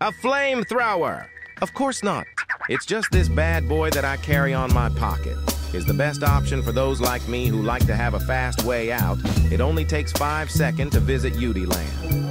A flamethrower! Of course not. It's just this bad boy that I carry on my pocket. Is the best option for those like me who like to have a fast way out. It only takes 5 seconds to visit Land.